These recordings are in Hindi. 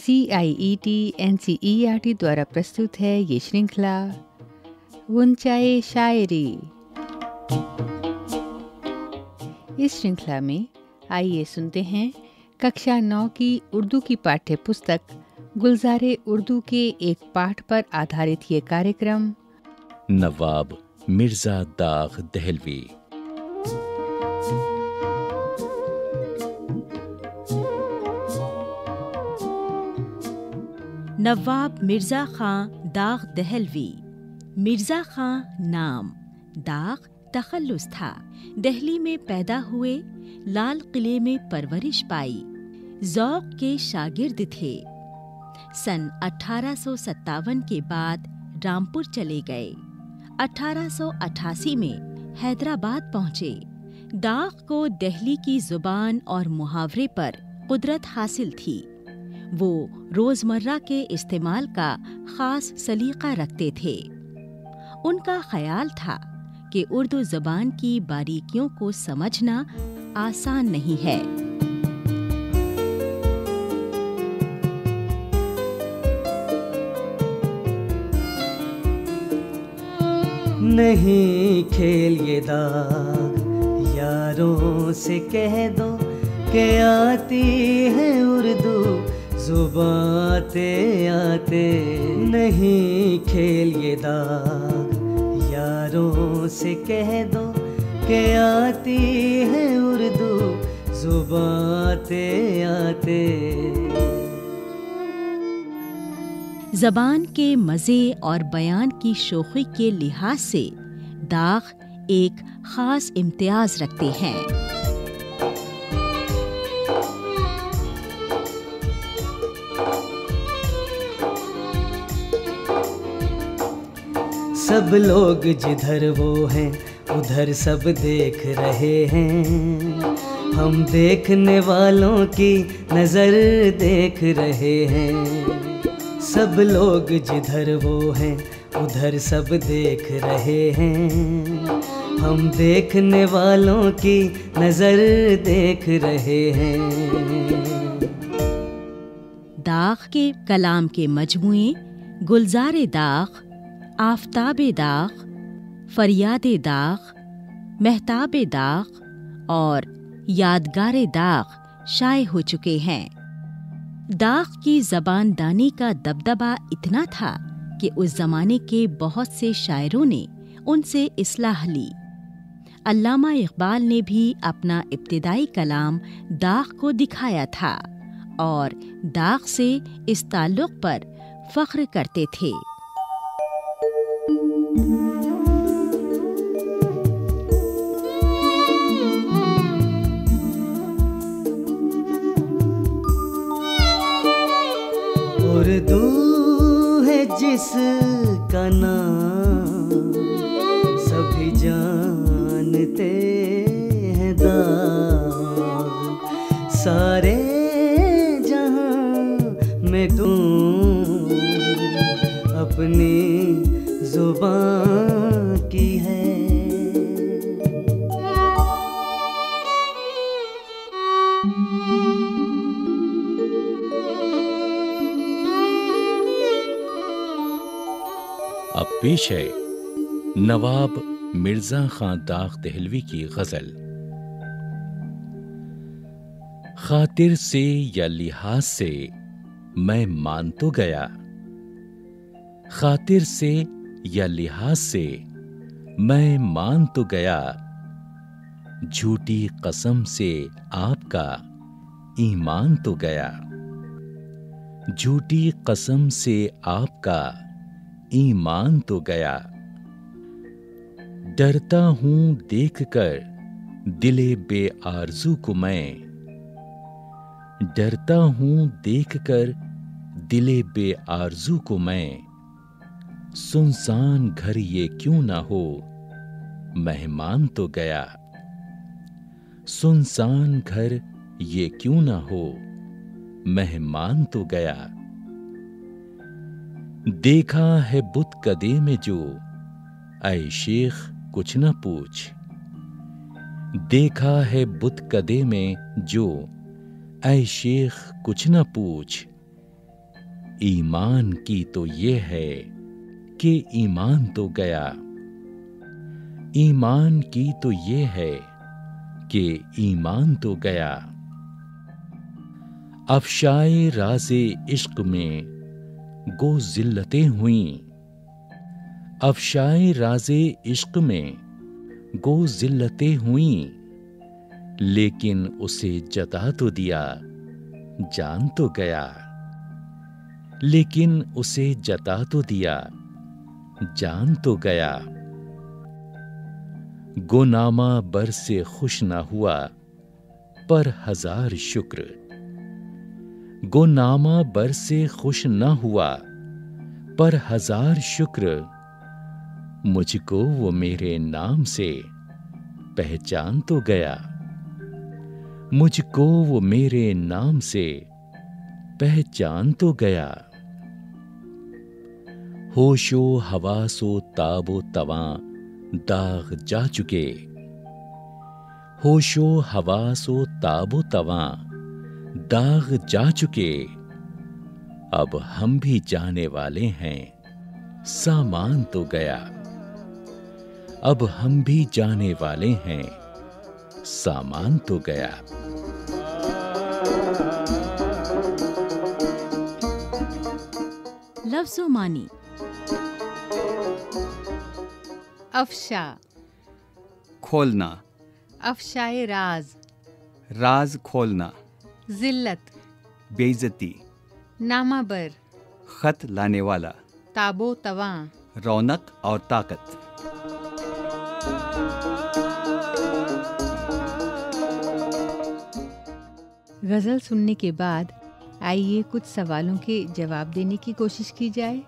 CIET NCERT द्वारा प्रस्तुत है ये श्रृंखला गुंचाए शायरी। इस श्रृंखला में आइए सुनते हैं कक्षा 9 की उर्दू की पाठ्य पुस्तक गुलजारे उर्दू के एक पाठ पर आधारित ये कार्यक्रम नवाब मिर्ज़ा दाग़ दहलवी। नवाब मिर्ज़ा खां दाग़ दहलवी। मिर्ज़ा खां नाम, दाग़ तखल्लुस था। दिल्ली में पैदा हुए, लाल किले में परवरिश पाई, ज़ौक़ के शागिर्द थे। सन 1857 के बाद रामपुर चले गए। 1888 में हैदराबाद पहुँचे। दाग़ को दिल्ली की ज़ुबान और मुहावरे पर कुदरत हासिल थी। वो रोज़मर्रा के इस्तेमाल का ख़ास सलीक़ा रखते थे। उनका ख़याल था कि उर्दू ज़बान की बारीकियों को समझना आसान नहीं है। नहीं खेल ये दाग, यारों से कह दो कि आती है उर्दू ज़ुबां आते आते। नहीं खेल ये दाग, यारों से कह दो कि आती है उर्दू ज़ुबां आते आते। ज़बान के मज़े और बयान की शोख़ी के लिहाज से दाग़ एक ख़ास इम्तियाज़ रखते हैं। सब लोग जिधर वो हैं उधर सब देख रहे हैं। हम देखने वालों की नज़र देख रहे हैं। सब लोग जिधर वो हैं उधर सब देख रहे हैं। हम देखने वालों की नज़र देख रहे हैं। दाग़ के कलाम के मजमुए गुलज़ारे दाग़, आफ़ताबे दाग़, फ़रियादे दाग़, महताबे दाग़ और यादगारे दाग़ शाये हो चुके हैं। दाग़ की ज़बानदानी का दबदबा इतना था कि उस ज़माने के बहुत से शायरों ने उनसे इस्लाह ली। अल्लामा इक़बाल ने भी अपना इब्तिदाई कलाम दाग़ को दिखाया था और दाग़ से इस ताल्लुक़ पर फ़ख्र करते थे। उर्दू है जिसका नाम सभी जानते हैं दाग़। सारे जहां में तुम अपनी ज़ुबान की है। अब पेश है नवाब मिर्ज़ा खां दाग़ दहलवी की गज़ल। खातिर से या लिहाज से मैं मान तो गया, खातिर से या लिहाज से मैं मान तो गया। झूठी कसम से आपका ईमान तो गया, झूठी कसम से आपका ईमान तो गया। डरता हूं देखकर दिले बेआरज़ू को मैं, डरता हूं देखकर दिले बेआरज़ू को मैं। सुनसान घर ये क्यों ना हो, मेहमान तो गया। सुनसान घर ये क्यों ना हो, मेहमान तो गया। देखा है बुत कदे में जो, ऐ शेख कुछ न पूछ। देखा है बुत कदे में जो, ऐ शेख कुछ न पूछ। ईमान की तो ये है कि ईमान तो गया। ईमान की तो ये है कि ईमान तो गया। अफशाए राज़े इश्क में गो जिल्लतें हुईं। अफशाए राज़े इश्क में गो जिल्लतें हुईं, लेकिन उसे जता तो दिया, जान तो गया। लेकिन उसे जता तो दिया, जान तो गया। गोनामा बर से खुश ना हुआ, पर हजार शुक्र। गोनामा बर से खुश ना हुआ, पर हजार शुक्र। मुझको वो मेरे नाम से पहचान तो गया। मुझको वो मेरे नाम से पहचान तो गया। होशो हवासो ताबो तवां दाग जा चुके। होशो हवासो ताबो तवां दाग जा चुके। अब हम भी जाने वाले हैं, सामान तो गया। अब हम भी जाने वाले हैं, सामान तो गया। लफ्ज़ो मानी। अफशा, खोलना, अफशाए राज, राज खोलना, जिल्लत, बेइज्जती, नामाबर, खत लाने वाला, ताबो तवां, रौनक और ताकत। गज़ल सुनने के बाद आइए कुछ सवालों के जवाब देने की कोशिश की जाए।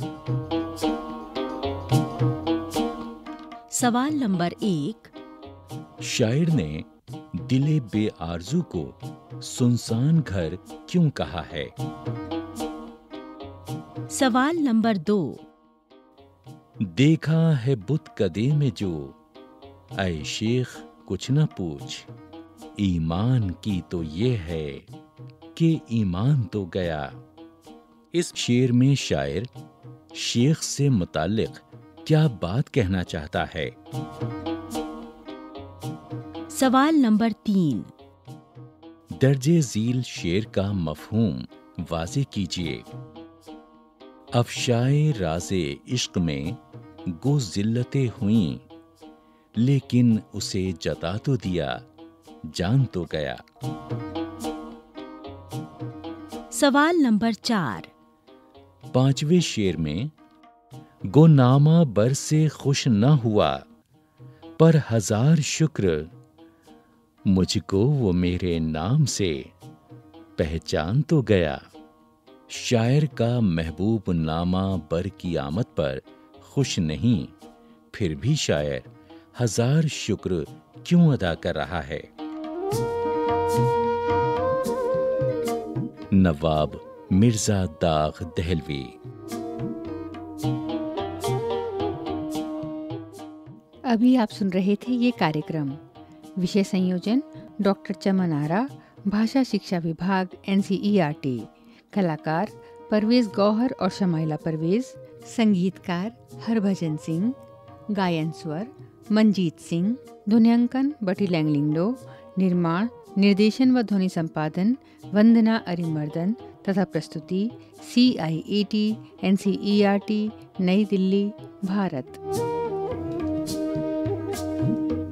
सवाल नंबर 1। शायर ने दिले बेआरज़ू को सुनसान घर क्यों कहा है? सवाल नंबर 2। देखा है बुत कदे में जो, ऐ शेख कुछ न पूछ। ईमान की तो ये है कि ईमान तो गया। इस शेर में शायर शेख से मुताल्लिक क्या बात कहना चाहता है? सवाल नंबर 3। दर्जे झील शेर का मफहूम वाज़े कीजिए। अफशाए राज़े इश्क में गो जिल्लतें हुईं, लेकिन उसे जता तो दिया, जान तो गया। सवाल नंबर 4। पांचवें शेर में गोनामा बर से खुश न हुआ, पर हजार शुक्र। मुझको वो मेरे नाम से पहचान तो गया। शायर का महबूब नामा बर की आमद पर खुश नहीं, फिर भी शायर हजार शुक्र क्यों अदा कर रहा है? नवाब मिर्जा दाग दहलवी। अभी आप सुन रहे थे ये कार्यक्रम। विषय संयोजन डॉक्टर चमन आरा, भाषा शिक्षा विभाग NCERT। कलाकार परवेज गौहर और शमाइला परवेज। संगीतकार हरभजन सिंह। गायन स्वर मंजीत सिंह। ध्वन्यांकन बटी लैंगलिंगडो। निर्माण निर्देशन व ध्वनि संपादन वंदना अरिमर्दन तथा प्रस्तुति CIET NCERT नई दिल्ली, भारत।